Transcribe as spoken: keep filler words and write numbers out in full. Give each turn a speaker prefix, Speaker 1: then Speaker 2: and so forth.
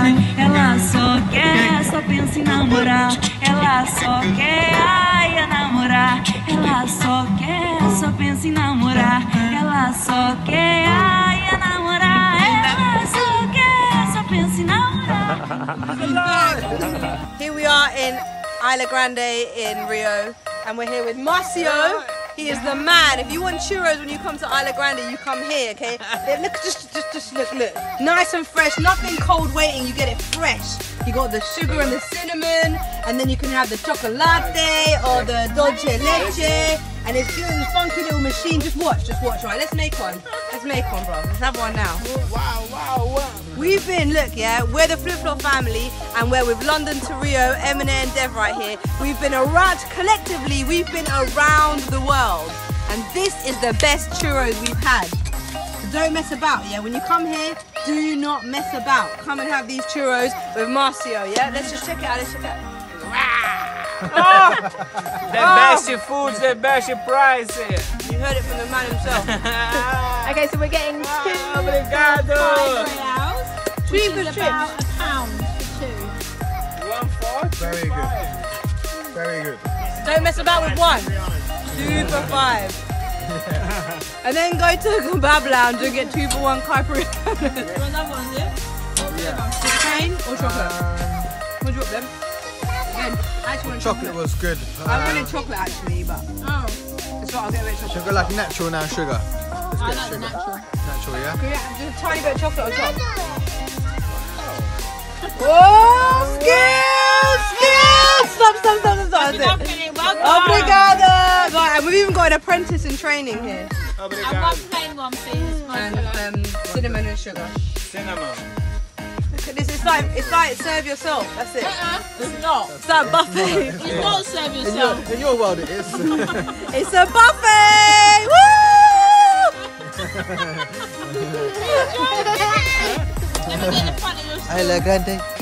Speaker 1: Ela só quer, só pensa em namorar. Ela só quer, ai, namorar. Ela só quer, só pensa em namorar. Ela só quer, ai, namorar. Ela só quer, só pensa em namorar.
Speaker 2: Here we are in Isla Grande in Rio, and we're here with Marcio. He is the man. If you want churros when you come to Isla Grande, you come here, okay? Look, just, just, just look, look. Nice and fresh, nothing cold waiting, you get it fresh. You got the sugar and the cinnamon, and then you can have the chocolate or the dolce leche, and it's doing this funky little machine. Just watch, just watch. Right, let's make one. Let's make one, bro. Let's have one now.
Speaker 3: Wow, wow, wow.
Speaker 2: We've been, look, yeah, we're the Flip Flop family, and we're with London to Rio, Eminem and Dev right here. We've been around, collectively, we've been around the world, and this is the best churros we've had. So don't mess about, yeah? When you come here, do not mess about. Come and have these churros with Marcio, yeah? Let's just check it out, let's check it out.
Speaker 3: Oh, the best foods, the best prices.
Speaker 2: You heard it from the man himself.
Speaker 4: Okay, so we're getting two
Speaker 3: Obrigado.
Speaker 4: reals,
Speaker 2: Three
Speaker 4: which
Speaker 2: good
Speaker 4: is
Speaker 2: trips.
Speaker 4: about a pound for two.
Speaker 3: One fourth.
Speaker 5: Very good. Very good.
Speaker 2: Don't mess about with one. Two for five. And then go to the kebab lounge and get two for one Kuiper.
Speaker 4: Another one, yeah?
Speaker 2: Plain or chocolate? What do you want them? Again, I actually want
Speaker 5: Chocolate was good.
Speaker 2: I wanted chocolate actually, but
Speaker 4: Oh,
Speaker 2: it's what I'll get a bit of chocolate.
Speaker 5: Sugar like natural now, sugar. Let's
Speaker 4: I
Speaker 5: get
Speaker 4: like the
Speaker 5: sugar.
Speaker 4: natural.
Speaker 5: Natural, yeah?
Speaker 2: Can we have just a tiny bit of chocolate on top? Oh, skills! Skills! Stop, stop, stop, stop, stop. That's it.
Speaker 4: Well done.
Speaker 2: Obrigado! Right, and we've even got an apprentice in training here.
Speaker 4: And one
Speaker 3: Obrigado.
Speaker 4: plain one, please.
Speaker 2: And um, cinnamon and sugar.
Speaker 3: Cinnamon.
Speaker 2: Look at this, it's like, it's like serve yourself, that's it.
Speaker 4: Uh-uh, it's not.
Speaker 2: It's like buffet.
Speaker 4: It's not serve
Speaker 5: In your,
Speaker 4: yourself.
Speaker 5: in your world it is.
Speaker 2: It's a buffet! Woo!
Speaker 4: Let me get in front of your
Speaker 5: Isla Grande.